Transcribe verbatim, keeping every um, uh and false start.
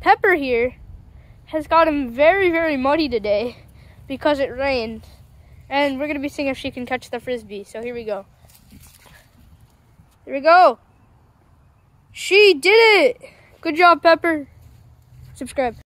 Pepper here has gotten very, very muddy today because it rained. And we're going to be seeing if she can catch the Frisbee. So here we go. Here we go. She did it. Good job, Pepper. Subscribe.